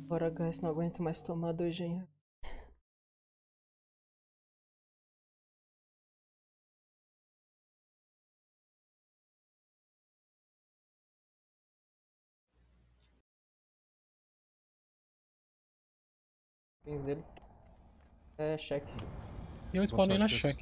Bora, guys, não aguento mais tomar 2 gen. Pins dele. É, cheque. E eu spawnei na check.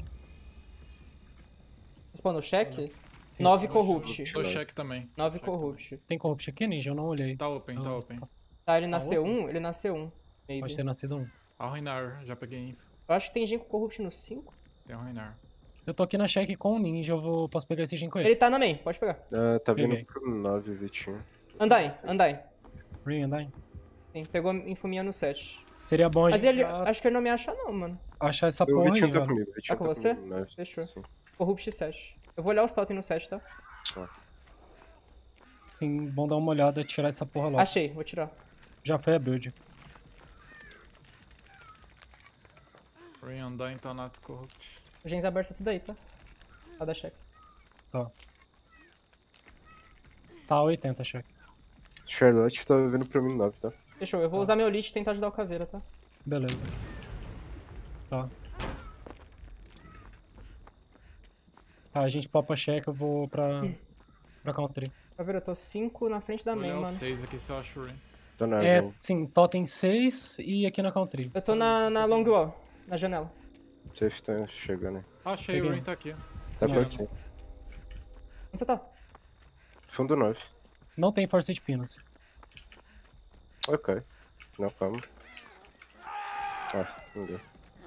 Você spawnou cheque? Sim. 9 corrupt. Tô check também. 9 Check corrupt. Tem corrupt aqui, Ninja? Eu não olhei. Tá open, tá open. Tá, ele nasceu open? 1? Ele nasceu 1. Maybe. Pode ter nascido um. Arruinar, já peguei info. Eu acho que tem gen com corrupt no 5. Tem arruinar. Eu tô aqui na check com o Ninja, posso pegar esse gen com ele. Ele tá na main, pode pegar. Tá vindo Peguei. pro 9, Vitinho. Andai. Ring, andai. Sim, pegou infuminha no 7. Seria bom a Mas gente ele, já acho que ele não me acha não, mano. achar essa O porra aí, Vitinho tá velho. comigo, o Vitinho Tá com tá você? comigo, 9. Fechou. Sim. Corrupt 7. Eu vou olhar os totem no 7, tá? Sim, bom dar uma olhada e tirar essa porra logo. Achei, vou tirar. Já foi a build. Rain andar em Tanato Corrupt. O gens aberto tá tudo aí, tá? Tá da check. Tá. Tá 80, check. Charlotte tá vindo pra mim 9, tá? Fechou, eu vou usar meu lich e tentar ajudar o caveira, tá? Beleza. Tá. Tá, a gente popa check, eu vou pra country. Caveira, eu tô 5 na frente da Vou main, olhar o mano. 6 aqui se eu acho Rain. Tô na É, área. sim, totem 6 e aqui na country. Eu tô na long wall, na janela. Safe tá chegando aí. Achei, Peguei. o Rain tá aqui. Tá por Nice. aqui. Onde você tá? Fundo 9. Não tem force de pinos. Ok. Não, calma. Não deu.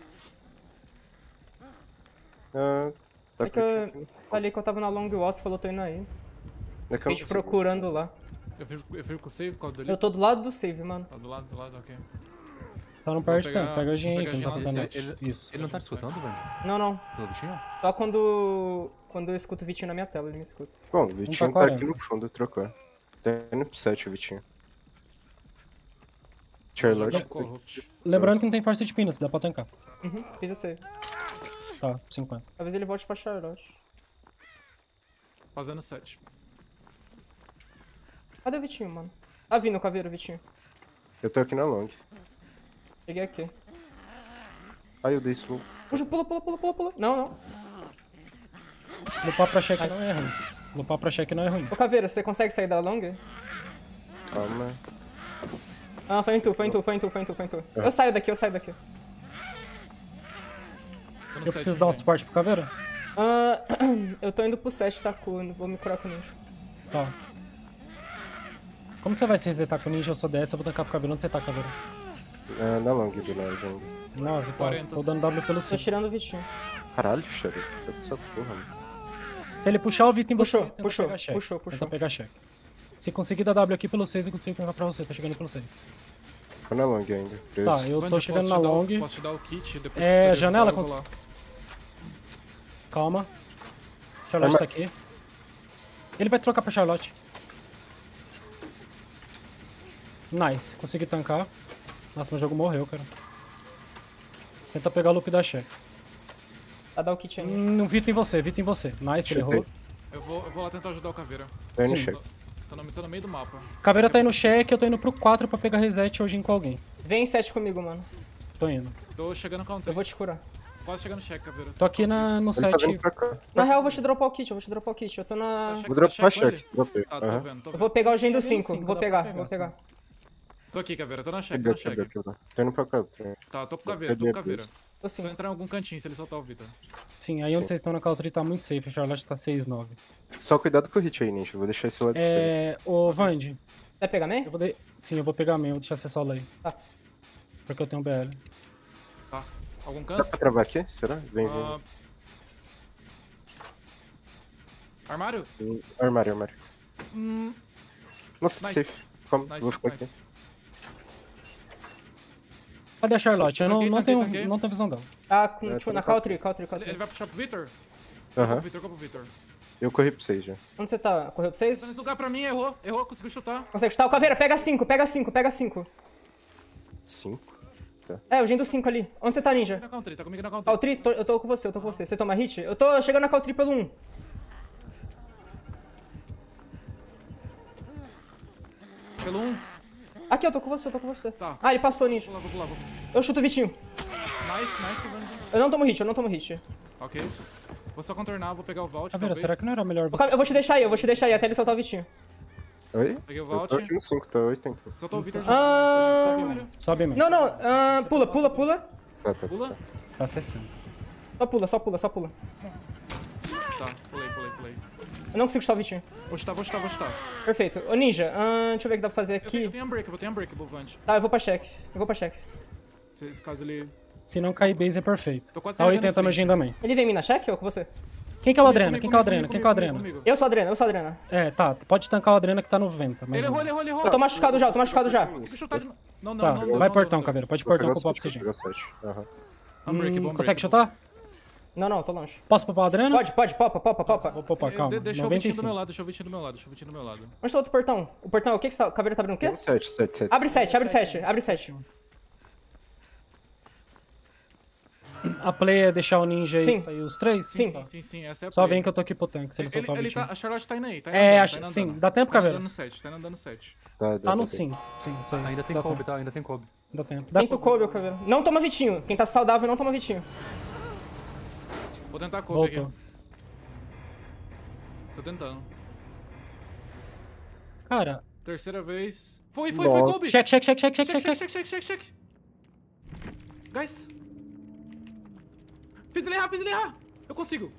Tá É que eu falei que eu tava na long wall, você falou tô indo aí. Daqui a Gente procurando lá. Eu fico com o save, qual dele? Eu tô do lado do save, mano. Tá do lado, ok. Tá não perde pegar- tempo, pega a gen vou aí, pegar que não tá gen fazendo lá nada. no Isso. Ele não tá te escutando, Band? Não, não. Pelo bichinho? Só quando eu escuto o Vitinho na minha tela, ele me escuta. Bom, o Vitinho tá tá aqui 40. no fundo, trocou. Tá indo pro 7 o Vitinho. Charlotte Joga tá Corrupt. Lembrando que não tem force de pinos, dá pra tancar. Uhum, fiz o save. Tá, 50. Talvez ele volte pra Charlotte. Fazendo 7. Cadê o Vitinho, mano? Tá vindo o caveiro, Vitinho. Eu tô aqui na long. Cheguei aqui. Ai, eu dei smoke. Puxa, pula. Não. Lupar pra check Nice. não é ruim. Lupar pra check não é ruim. Ô, caveira, você consegue sair da long? Calma. Ah, foi em tu. Eu saio daqui. Tô no Eu 7 preciso dar um já. suporte pro caveira? Ah, eu tô indo pro 7, tá? Vou me curar com o ninja. Tá. Como você vai se resetar com o ninja? Eu sou DS, eu vou tancar pro caveira. Onde você tá, caveira? Na long do 9 ainda. 9, tá. 40. Tô dando W pelo Tô 5. tirando o Vitinho. Caralho, Charlotte. Tá dessa porra, mano. Se ele puxar o Vito em você, tenta Puxou. pegar check. Tenta pegar check. Se conseguir dar W aqui pelo 6, eu consigo tancar pra você. Tô chegando pelo 6. Tô na long ainda. Preso. Tá, eu Band, tô chegando posso na te dar o- long. Posso te dar o kit depois É, que você janela, derrubar, eu vou lá. Calma. Charlotte Mas- tá aqui. Ele vai trocar pra Charlotte. Nice, consegui tancar. Nossa, meu jogo morreu, cara. Tenta pegar o loop da check. Tá, dá o kit aí. Vito em você. Nice, ele errou. Eu vou lá tentar ajudar o Caveira. Tá indo Sim. check. Tô no meio do mapa. Caveira tá indo check, eu tô indo pro 4 pra pegar reset hoje com alguém. Vem 7 comigo, mano. Tô indo. Tô chegando no counter. Eu vou te curar. Quase chegando no check, Caveira. Tô aqui no Ele tá 7. vindo pra cá. Na real, eu vou te dropar o kit, Eu tô na... Check, Vou você dropar check com check. ele? Dropei. Ah, tô Aham. vendo. Eu vou pegar o gen do Tem 5. 5, Vou dá pegar, pra vou pegar, pegar. Tô aqui, Caveira. Tô na check, Quebrou, tô na check. quebrou. Tô indo pra cá. Tá, tô com o Caveira, tô com o Caveira. Tô Se eu sim. entrar em algum cantinho, se ele soltar o Vitor. Sim, aí onde Sim. vocês estão na country tá muito safe. A Charlotte tá 6-9. Só cuidado com o hit aí, Ninja. Vou deixar esse lado pra você. Ô, Vand, Vai pegar main? sim, eu vou pegar a minha, vou deixar você solo aí. Tá. Porque eu tenho BL. Tá. Algum Dá canto? pra travar aqui? Será? Vem, Ah, Armário? vem. Armário. Nossa, Nice. safe. Calma, Nice, vou ficar nice. aqui. Cadê a Charlotte? Eu Tanquei, não tanquei. tenho visão dela. Ah, tá na na country. Ele vai puxar pro Vitor? Aham. Vitor, pro Vitor. Eu corri pra vocês já. Onde você tá? Correu pra Tá nesse 6? lugar pra mim, errou, conseguiu chutar. Consegue chutar? O caveira, pega 5. 5. É, o gen do 5 ali. Onde você tá, ninja? Tá comigo na counter. Caltri, eu tô com você, Você toma hit? Eu tô chegando na Caltri pelo 1. Pelo 1. Aqui, eu tô com você, eu tô com você. Tá. Ah, ele passou, Ninja. Vou pular. Eu chuto o Vitinho. Nice, Vandy. Eu não tomo hit, eu não tomo hit. Ok. Vou só contornar, vou pegar o Vault, Caveira, talvez. será que não era melhor você... Eu vou te deixar aí, até ele soltar o Vitinho. Oi? Peguei o Eu Vault. tô aqui no 5, tá 80. Soltou o Vitor. Sobe mesmo. Não, pula. Tá. Pula? Tá 60. Só pula. Tá, pulei. Eu não consigo chutar o Vitinho. Vou chutar. Perfeito. Ô, Ninja, deixa eu ver o que dá pra fazer Eu aqui. tenho Unbreakable, Vandy. Tá, eu vou pra check. Se caso ele... Se não cair base é perfeito. Tô quase Tá carregando 80 no sprint. Jin também. Ele vem em mim na check ou com você? Quem que é o Adrena? Comigo, Quem que é o Adrena? Quem que é o Adrena? comigo. Eu sou a Adrena. É, tá. Pode tancar o Adrena que tá 90. Mais Ele ou errou. menos. Eu tô machucado já. Consigo chutar de novo. Não. Tá, vai portão, Caveira. Pode Vou portão pegar com o o pop 7, CG. vou pegar o 7. Aham. Unbreakable. Consegue chutar? Não, tô longe. Posso popar o Adrena? Pode, popa. Vou popar, calma. Deixa o Vitinho do 95. meu lado, deixa o Vitinho do meu lado. Onde tá o outro portão? O portão, o que você tá... O Caveira tá abrindo o quê? Tem um 7. Abre 7. A play é deixar o ninja Sim. e sair os três? Sim. Sim, essa é a Só play. vem que eu tô aqui pro tanque, se ele soltar o Ele bitinho. tá, a Charlotte tá indo aí, tá É, andando, acho, tá sim. andando. Dá tempo, Tá Caveira? andando 7. Tá no sim. Sim, isso aí. Ainda tem Dá Kobe, tempo. tá? Ainda tem Kobe. Dá tempo. Dá Tenta o Kobe, Caveira. Não toma Vitinho. Quem tá saudável não toma Vitinho. Vou tentar Kobe aqui. Voltou. Tô tentando. Cara, Terceira vez. Foi, Nossa. Kobe! check. Check. Guys. Fiz ele errar. Eu consigo.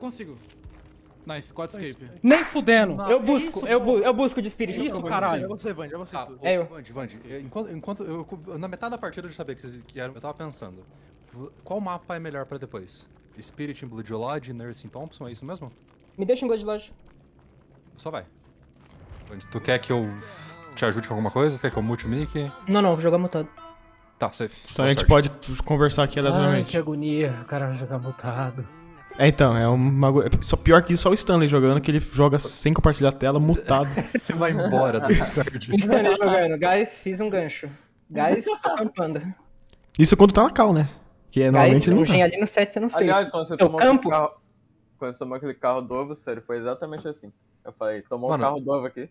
Nice, 4 escape. nem fudendo. Eu busco de Spirit. Isso, caralho. É você, Vandy, é você. tu. É eu. Vandy, enquanto na metade da partida eu já sabia que era, eu tava pensando, qual mapa é melhor pra depois? Spirit em Blood Lodge, Nursing Thompson, é isso mesmo? Me deixa em Blood Lodge. Só vai. Vandy, tu quer que eu te ajude com alguma coisa? Quer que eu mute o mic? Não, vou jogar mutado. Tá, safe. Então Boa a gente sorte. pode conversar aqui Ai, aleatoriamente. que agonia. O cara vai jogar mutado. É, então, é um bagulho. Só pior que isso, só o Stanley jogando, que ele joga sem compartilhar a tela, mutado. Ele vai embora do Discord. Stanley jogando. Guys, fiz um gancho. Guys, tô campando. Isso quando tá na cal, né? Que é normalmente ele não tá. ali no set sendo feito. Aliás, quando você Eu tomou campo. quando você tomou aquele carro novo, sério, foi exatamente assim. Eu falei, tomou Mano, um carro novo aqui.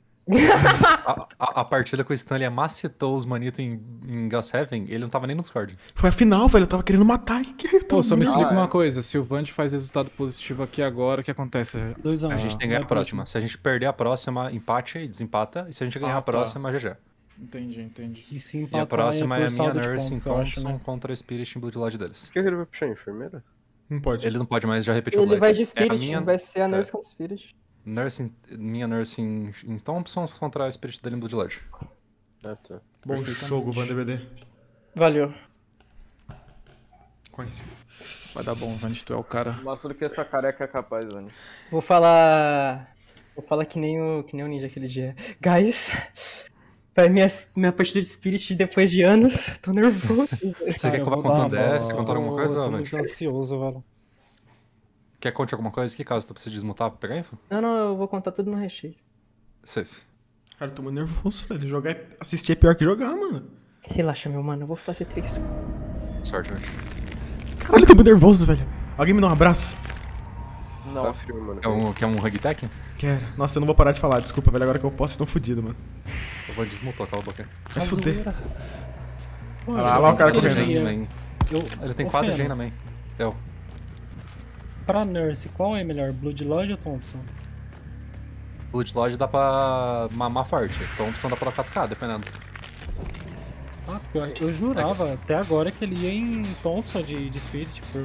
A partida com o Stanley macetou os manitos em Gus Heaven, ele não tava nem no Discord. Foi a final, velho. Eu tava querendo matar. Pô, só me explica Ah, é. uma coisa. Se o Vandy faz resultado positivo aqui agora, o que acontece? 2 a 1. A gente tem que ganhar a próxima. Se a gente perder a próxima, empate e desempata. E se a gente ganhar Ah, a próxima, GG. Entendi. E se E empatar, a próxima é a por minha saldo de Nursing pontos, eu acho, Thompson né? contra a Spirit em Blood Lodge deles. O que ele vai puxar? Enfermeira? Não pode. Ele não pode mais, já repetiu o Ele Black. vai de É Spirit, a minha, vai ser a Nurse contra Spirit. minha Nursing em Thompson contra a Spirit dele em Blood Lodge. Ah, tá. Bom jogo, VanDBD. Valeu. Conhece. Vai dar bom, Vandy, tu é o cara. Mostra do que essa careca é capaz, Vandy. Vou falar que nem o Ninja aquele dia. Guys, vai minha partida de Spirit depois de anos. Tô nervoso. Você quer que eu vá contando DS? Contar alguma coisa, Eu tô Vandy? muito ansioso, velho. Quer que conte alguma coisa? Que caso tu precisa desmutar pra pegar info? Não, eu vou contar tudo no recheio. Safe. Cara, eu tô muito nervoso, velho. Assistir é pior que jogar, mano. Relaxa, meu mano, eu vou fazer 3. Sorte, Vandy. Caralho, eu tô muito nervoso, velho. Alguém me dá um abraço? Não, Tá frio, mano. Quer um hug tech? Quero. Nossa, eu não vou parar de falar. Desculpa, velho. Agora que eu posso, vocês tão fudidos, mano. O Vandy desmutou, cala a boca. Vai se fuder. Olha lá, lá o cara Quadra correndo. Jane, man. Ele tem quadra Jane na main. Eu. Pra Nurse, qual é melhor, Blood Lodge ou Thompson? Blood Lodge dá pra mamar forte. Thompson dá pra dar 4K, dependendo. Ah, porque eu jurava até agora que ele ia em Thompson de Spirit por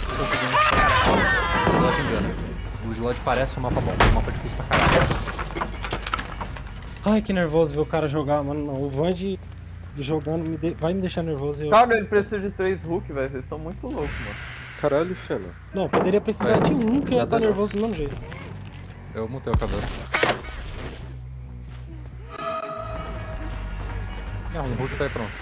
Blood Lodge engana. Blood Lodge parece um mapa bom, um mapa difícil pra caralho. Ai, que nervoso ver o cara jogar, mano. Não, o Vandy jogando vai me deixar nervoso. cara, ele precisa de 3 hook, velho. Vocês são muito loucos, mano. Caralho, Fena. Não, poderia precisar de um que ia Nada estar não. nervoso do mesmo jeito. Eu mutei o cabelo. Não, um Hulk tá aí pronto.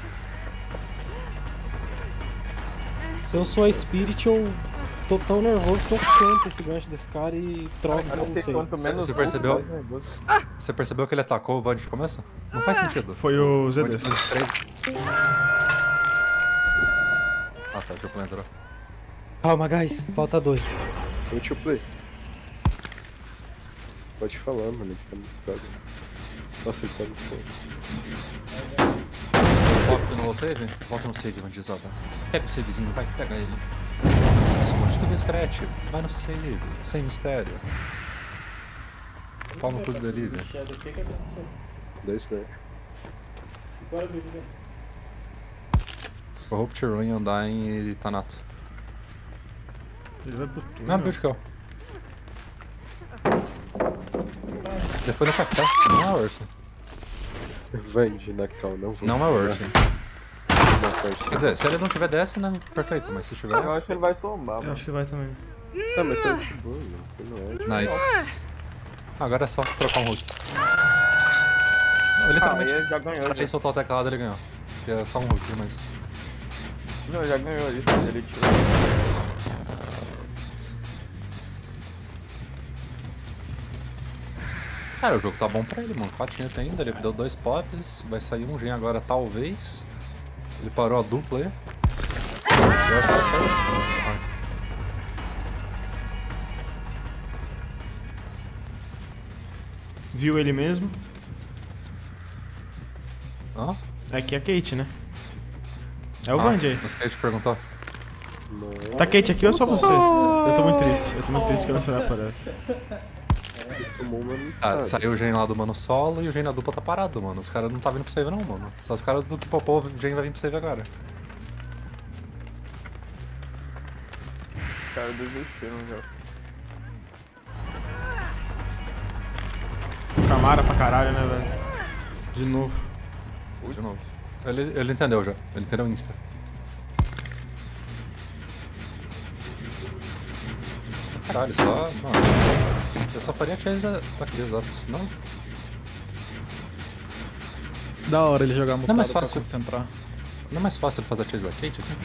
Se eu sou a Spirit, eu tô tão nervoso que eu canto esse gancho desse cara e troco, eu não sei. Quanto menos Você hook, percebeu? mais nervoso. Você percebeu que ele atacou o Vandy de começo? Não faz sentido. Foi o Vandy ZD. fez 3. Ah tá, o Triple entrou. Calma, guys, falta 2. Foi o play. Pode falar, mano. Ele tá muito caro. Nossa, ele tá muito foda. o save? Volta no save, bandizada. Pega o savezinho, vai, pega ele. Isso, onde tu vê Scratch? Vai no save, sem mistério. Pau no cu do delivery. O que aconteceu? Dois, né? Agora eu vejo. Corrupt Ruin, Undying e Thanato. Ele vai pro túnel. Não, build kill. Depois no café, não é Orphan. Vende na cal, não vou. Não é Orphan. Não, pode. Quer dizer, se ele não tiver DS, né? Perfeito, mas se tiver. Eu acho que ele vai tomar, Eu mano. acho que vai também. Tá, mas tá de boa, mano. Tu não é. Nice. Agora é só trocar um Hulk. Ah, Literalmente, ele já ganhou. pra Já. ele soltar o teclado, ele ganhou. Que é só um Hulk, mas. Não, já ganhou ali. Ele tirou. Cara, o jogo tá bom pra ele, mano. 4 minutos ainda, ele deu 2 pops, vai sair um gen agora, talvez. Ele parou a dupla aí. Eu acho que só saiu. Ah. Viu ele mesmo? Hã? Aqui é a Kate, né? É o Band aí. Mas quer te perguntar? Tá Kate aqui ou é só você? Eu tô muito triste. Eu tô muito triste que não será aparece. Tomou uma Ah, metade. saiu o gen lá do mano solo e o gen na dupla tá parado, mano. Os caras não tá vindo pro save não, mano. Só os caras do que popou, o gen vai vir pro save agora. Os caras desistiram já. Camara pra caralho, né, velho? De novo. De novo. Ele entendeu já. Ele entendeu insta. Caralho, só... Mano, eu só faria a chase daqui, exato. Não? Da hora ele jogar mutado mais pra fácil. concentrar. Não é mais fácil ele fazer a chase da Kate aqui?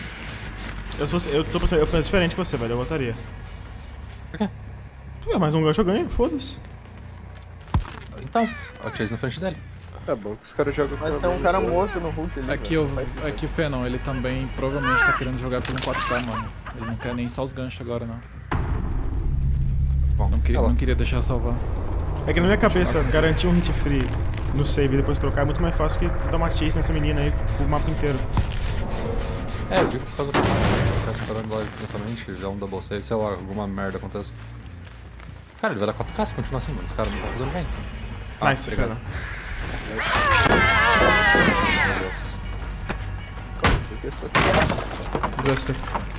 Eu penso diferente que você, velho. Eu votaria. Por quê? Tu é mais um gancho, eu ganho. Foda-se. Então, a chase na frente dele. É bom que os caras jogam com Mas a tem um mão cara só. morto no Hulk ali. Aqui, velho. Faz sentido. aqui o Fenon, ele também provavelmente tá querendo jogar pelo 4K, mano. Ele não quer nem só os ganchos agora, não. Bom, Não queria deixar salvar. É que na minha cabeça, garantir um hit free no save e depois trocar é muito mais fácil que dar uma chase nessa menina aí com o mapa inteiro. É, eu digo por causa do ficar esperando lá infinitamente, já um double save, sei lá, alguma merda acontece. Cara, ele vai dar 4K se continuar assim, mano. Os caras não estão fazendo gente. Nice, obrigado. Fera. Meu Deus. O que é isso aqui? Buster.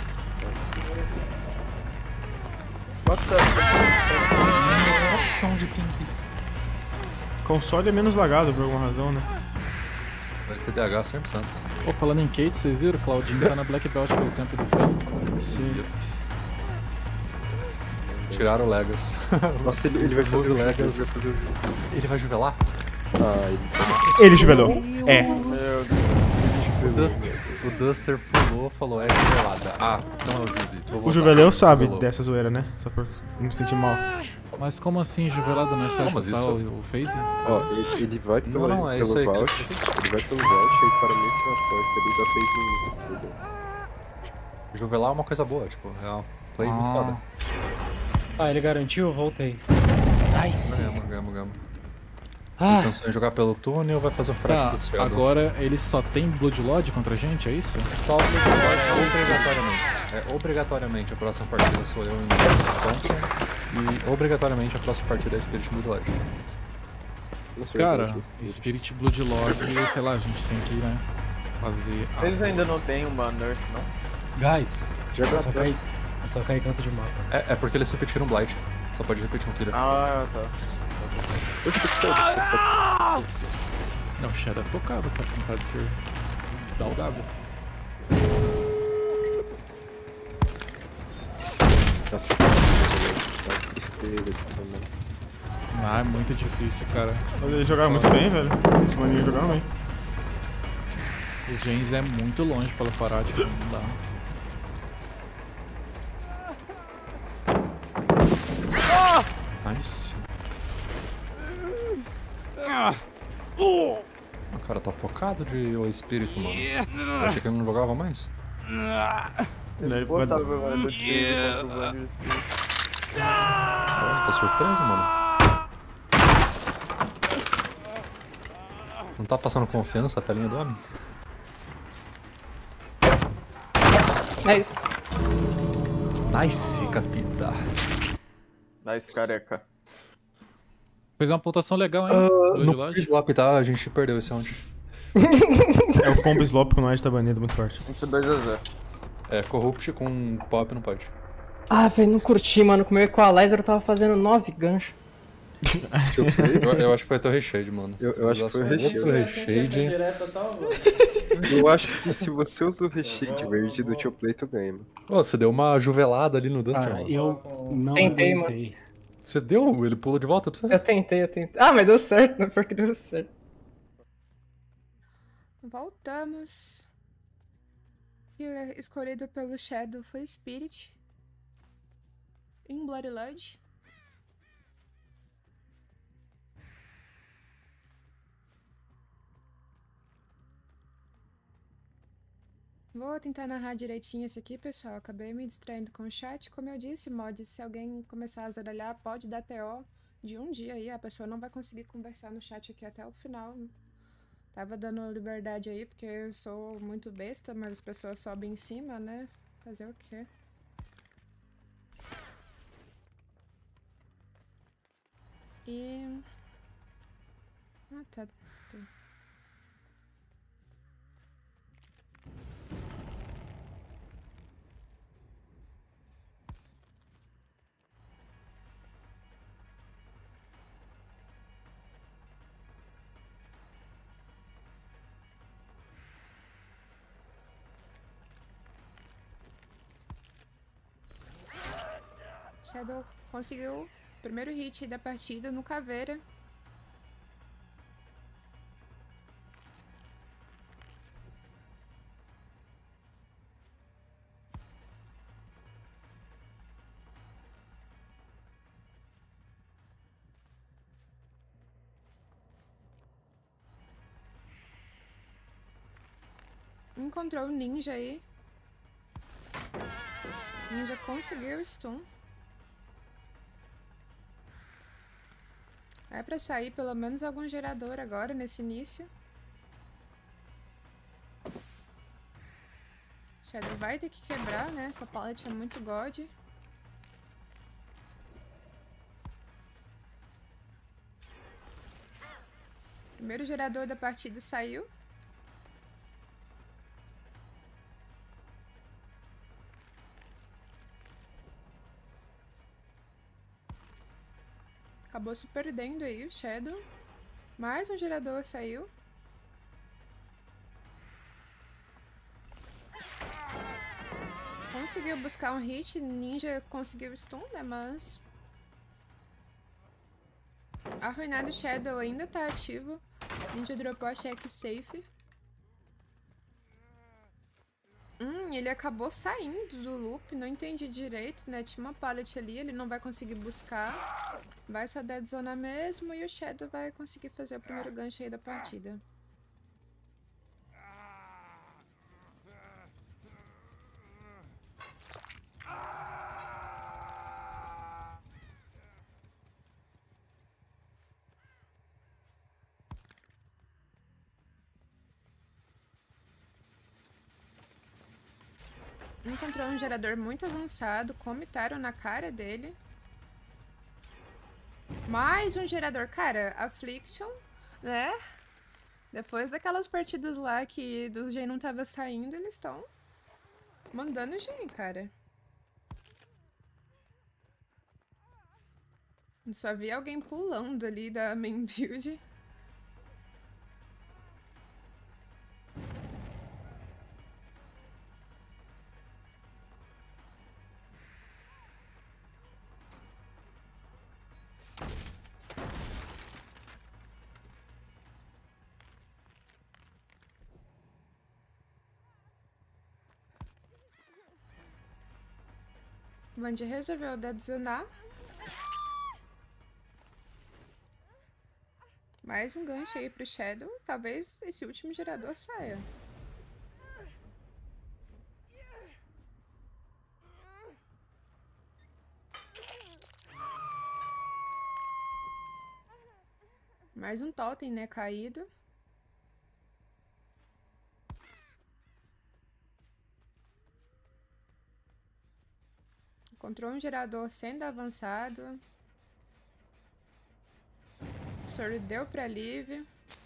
Opção de ping. Console é menos lagado por alguma razão, né? Vai ter DH 100%. Pô, falando em Kate, vocês viram? O Claudinho tá na Black Belt pelo campo do Fenon. Sim. Tiraram o Legas. Nossa, ele vai fazer o Legas. Legas. Vai fazer o jogo. Ele vai juvelar? Ah, ele Ele juvelou. É. O Duster pulou, falou, é juvelada. Ah, não é o Juve. Vou O voltar. Juveleu sabe Juvelou. dessa zoeira, né? Só por não me sentir mal. Mas como assim, juvelado? Não é só Não, mas escutar isso- o phase? Ó, ele vai pelo, Não, é isso aí pelo que ele vault, fez. ele vai pelo vault, aí para meio que na porta, ele já fez isso, entendeu? Juvelar é uma coisa boa, tipo, é uma play muito foda. Ah, ele garantiu, eu voltei. Nice. Ganhamos. Ah, Pensou em jogar pelo túnel ou vai fazer o frete Tá, do Shadow? agora ele só tem Bloodlord contra a gente, é isso? Só obrigatoriamente. Obrigatoriamente a próxima partida sou eu em Thompson. E obrigatoriamente a próxima partida é Spirit Bloodlord. Não sei, Cara, eu acho Spirit Bloodlord, sei lá, a gente tem que, né, fazer... Eles ainda não tem uma nurse, não? guys, Já é só gastou. cair, é só cair canto de mapa. É porque eles repetiram Blight. Só pode repetir um killer. Ah, tá. Não, o Shadow é focado pra tentar de ser... dar o W. Nossa, tá tristeza aqui também. Ah, é muito difícil, cara. Eles jogaram muito bem, velho. Os maninhos jogaram bem. Os gens é muito longe pra ela parar, tipo, não dá. Nice. O cara tá focado de o espírito, mano. Eu achei que ele não jogava mais. Eles botaram o agora do time contra o Vander. Tô surpreso, mano. Não tá passando confiança a telinha do homem? É isso. Nice, capita. Nice, careca. Fez uma pontuação legal, hein? Blue No Lodge. slop, tá? A gente perdeu esse round. É o combo slop com o Nod tá banido muito forte. 22-0. É, Corrupt com Pop não pode. Ah, velho, não curti, mano. Com o meu Equalizer eu tava fazendo 9 ganchos. Eu acho que foi até o Reshade, mano. Eu acho que foi o Reshade. Reshade. Reshade. Direta tal, mano. Eu acho que se você usa o Reshade verde do tio Play, tu ganha, mano. Ô, você deu uma juvelada ali no Duster, Cara, mano. eu não Tentei, aguentei. Você deu? Ele pula de volta pra você? Eu tentei. Ah, mas deu certo, né? Porque deu certo. Voltamos. Healer escolhido pelo Shadow foi Spirit. Em Bloody Lodge. Vou tentar narrar direitinho esse aqui, pessoal. Acabei me distraindo com o chat. Como eu disse, mods, se alguém começar a zaralhar, pode dar TO de um dia aí. A pessoa não vai conseguir conversar no chat aqui até o final. Tava dando liberdade aí, porque eu sou muito besta, mas as pessoas sobem em cima, né? Fazer o quê? E... Ah, tá. Shadow conseguiu o primeiro hit da partida no Caveira. Encontrou o Ninja aí. Ninja conseguiu o stun. É pra sair pelo menos algum gerador agora nesse início. Shadow vai ter que quebrar, né? Essa pallet é muito god. Primeiro gerador da partida saiu. Acabou se perdendo aí o Shadow. Mais um gerador saiu. Conseguiu buscar um hit. Ninja conseguiu stun, né? Mas... Arruinado Shadow ainda tá ativo. Ninja dropou a check safe. Ele acabou saindo do loop, não entendi direito, né? Tinha uma pallet ali, ele não vai conseguir buscar. Vai só dead zona mesmo e o Shadow vai conseguir fazer o primeiro gancho aí da partida. Encontrou um gerador muito avançado, comitaram na cara dele. Mais um gerador. Cara, Affliction, né? Depois daquelas partidas lá que do Gen não tava saindo, eles estão mandando Gen, cara. Eu só vi alguém pulando ali da main build. O Band resolveu deadzonar. Mais um gancho aí pro Shadow. Talvez esse último gerador saia. Mais um totem, né? Caído. Encontrou um gerador sendo avançado. Sorry, deu pra Liv.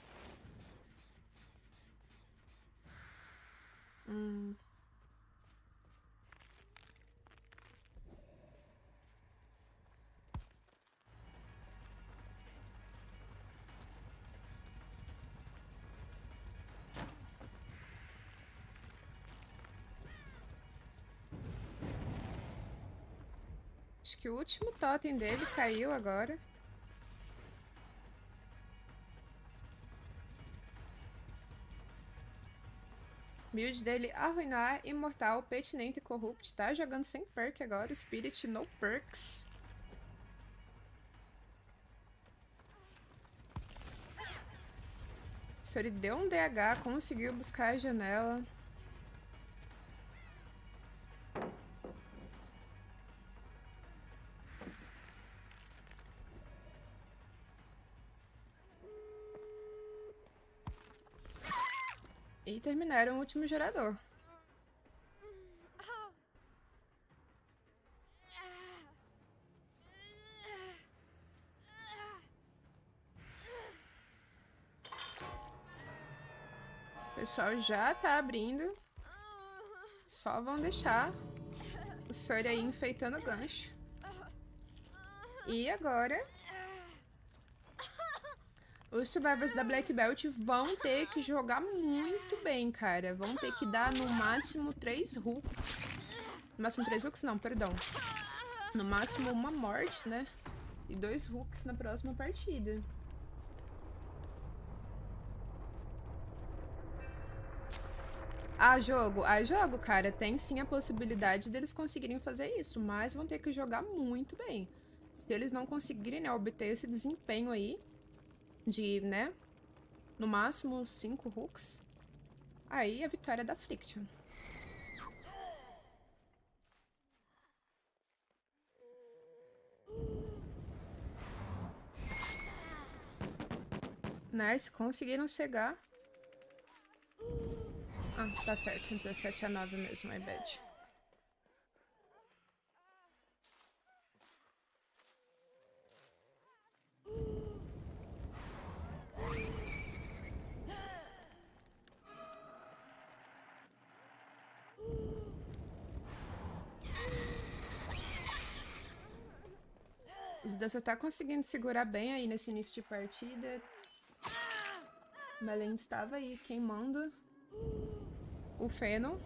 Acho que o último totem dele caiu agora. Build dele arruinar, imortal, pertinente e corrupt. Tá jogando sem perk agora. Spirit no perks. Se ele deu um DH, conseguiu buscar a janela. E terminaram o último gerador. O pessoal já tá abrindo. Só vão deixar o Sori aí enfeitando o gancho. E agora... os survivors da Black Belt vão ter que jogar muito bem, cara. Vão ter que dar no máximo 3 hooks. No máximo 3 hooks não, perdão. No máximo uma morte, né? E 2 hooks na próxima partida. jogo, cara. Tem sim a possibilidade deles conseguirem fazer isso, mas vão ter que jogar muito bem. Se eles não conseguirem, né, obter esse desempenho aí, de, né, no máximo 5 hooks, aí a vitória é da Affliction. Nice, conseguiram cegar. Ah, tá certo, 17-9 mesmo, my bad. O Zidan tá conseguindo segurar bem aí nesse início de partida. Melen estava aí queimando o Feno.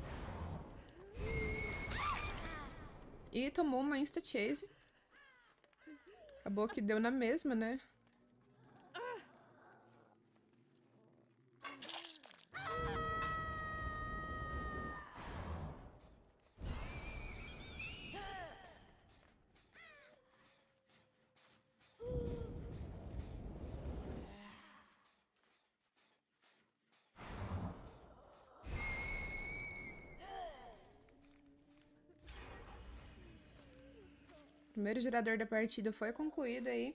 E tomou uma insta-chase. Acabou que deu na mesma, né? O primeiro gerador da partida foi concluído aí.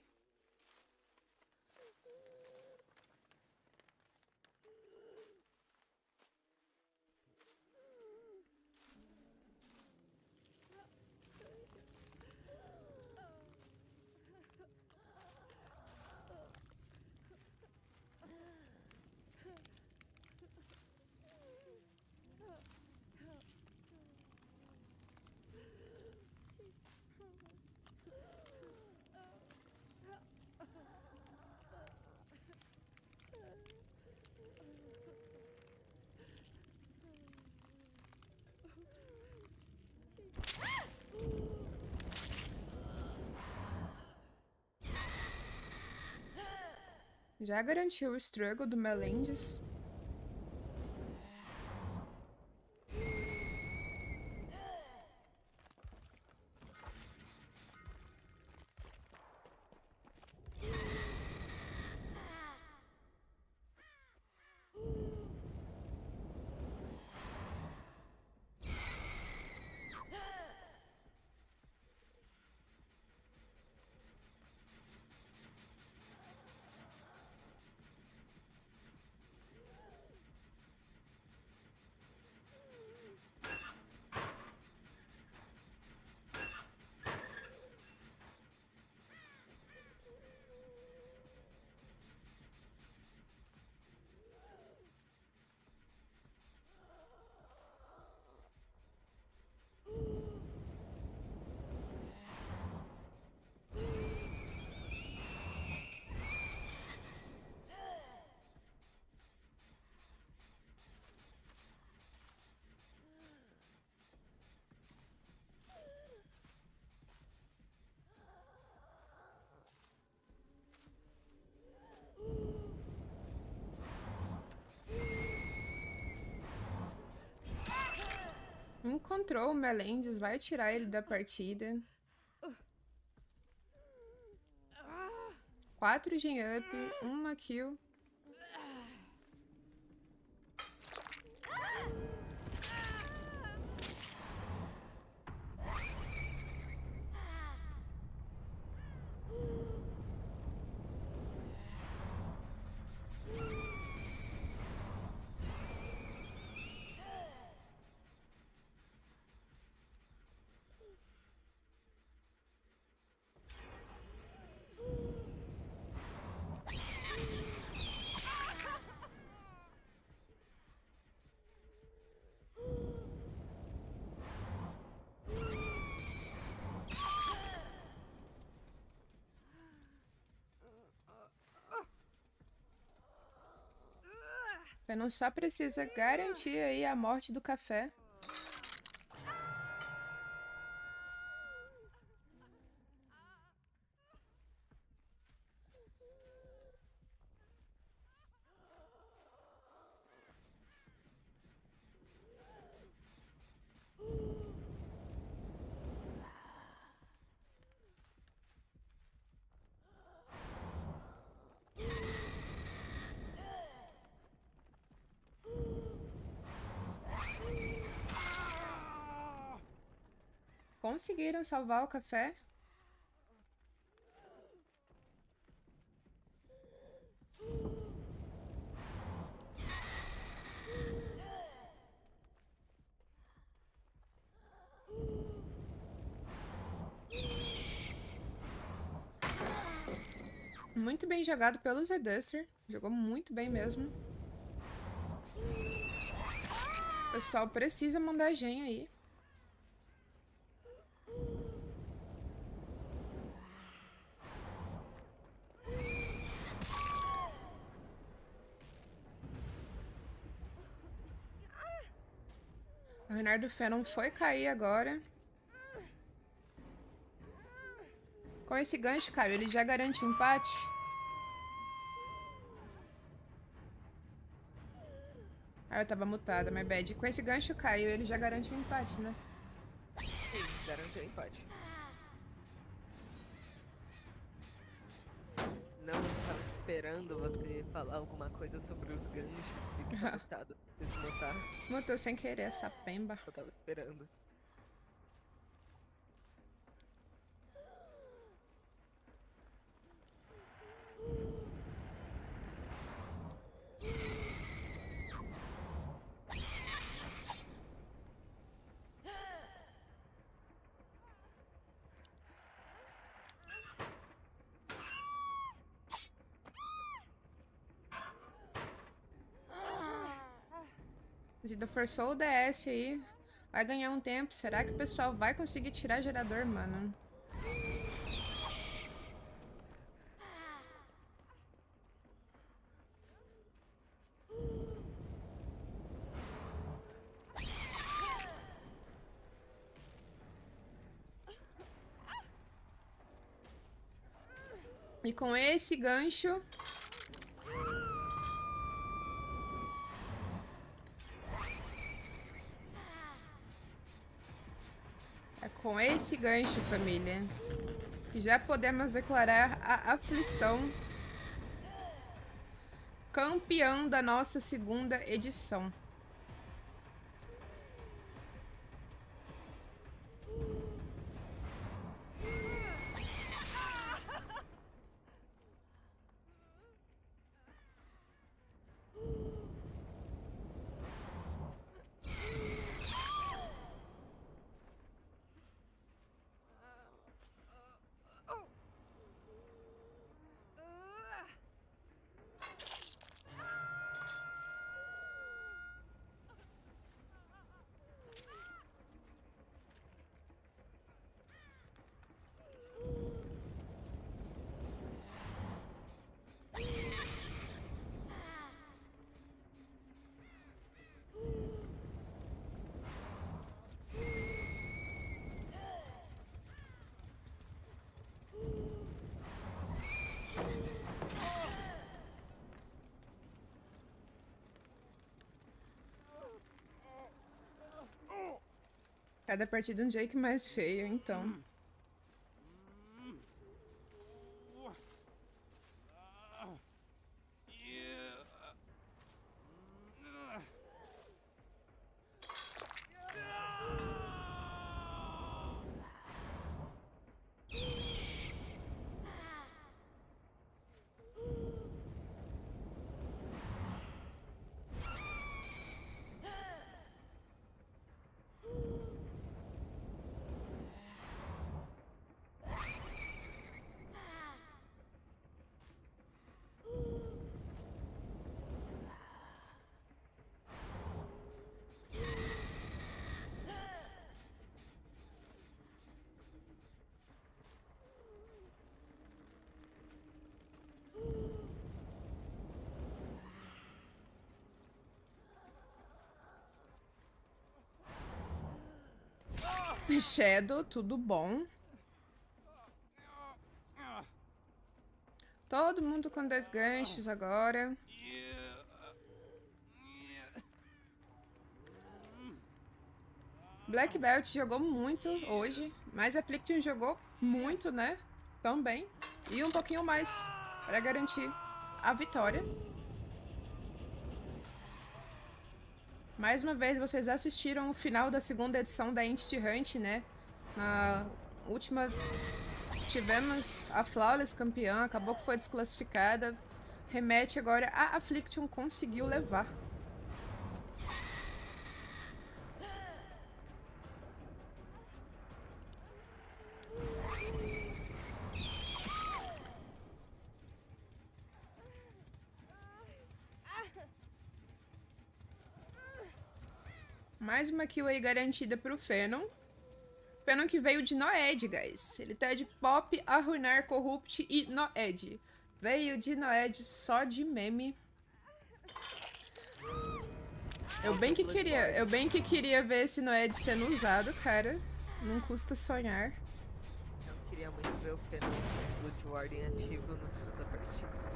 Já garantiu o struggle do Melendez. Encontrou o Melendez, vai tirar ele da partida. 4 gen up, 1 kill. Venom só precisa garantir aí a morte do café. Conseguiram salvar o café. Muito bem jogado pelo Zduster. Jogou muito bem mesmo. O pessoal precisa mandar gen aí. O Renardo Phenom foi cair agora. Com esse gancho, Caio, ele já garante um empate. Ah, eu tava mutada, my bad. Com esse gancho, Caio, ele já garante um empate, né? Sim, garantiu o empate. Não estava esperando você falar alguma coisa sobre os ganchos. Fiquei mutado, preciso notar. Mutou sem querer essa pemba. Só tava esperando. Zida forçou o DS aí. Vai ganhar um tempo. Será que o pessoal vai conseguir tirar gerador, mano? E com esse gancho... É com esse gancho, família, que já podemos declarar a aflição campeã da nossa segunda edição. Cada partida um Jake mais feio, então. Shadow, tudo bom? Todo mundo com 2 ganchos agora. Black Belt jogou muito hoje, mas Affliction jogou muito, né? Também. E um pouquinho mais para garantir a vitória. Mais uma vez, vocês assistiram o final da segunda edição da Entity Hunt, né? Na última, tivemos a Flawless campeã, acabou que foi desclassificada. Remete agora, a Affliction conseguiu levar. Mais uma kill aí garantida pro Phenom. Phenom que veio de Noed, guys. Ele tá de Pop, Arruinar, Corrupt e Noed. Veio de Noed só de meme. Eu bem que queria ver esse Noed sendo usado, cara. Não custa sonhar. Eu queria muito ver o Phenom com Blood Warden ativo no final da partida.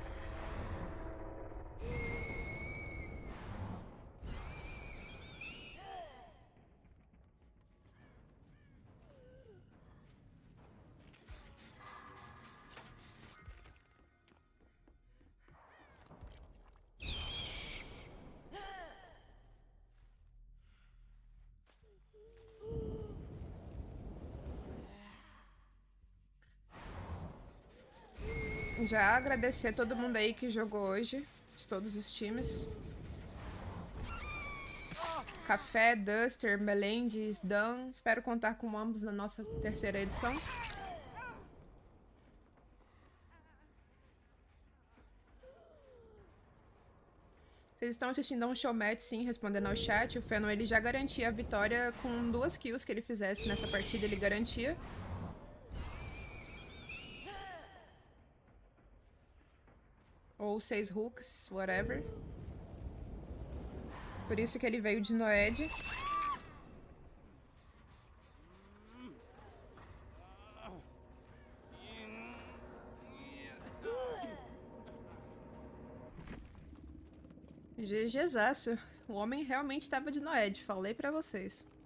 Já agradecer todo mundo aí que jogou hoje, de todos os times. Café, Duster, Melendez, Dan. Espero contar com ambos na nossa terceira edição. Vocês estão assistindo a um showmatch, sim, respondendo ao chat. O Phenom, ele já garantia a vitória com 2 kills que ele fizesse nessa partida, ele garantia. Ou 6 hooks, whatever. Por isso que ele veio de Noed. GGzaço. O homem realmente estava de Noed, falei pra vocês.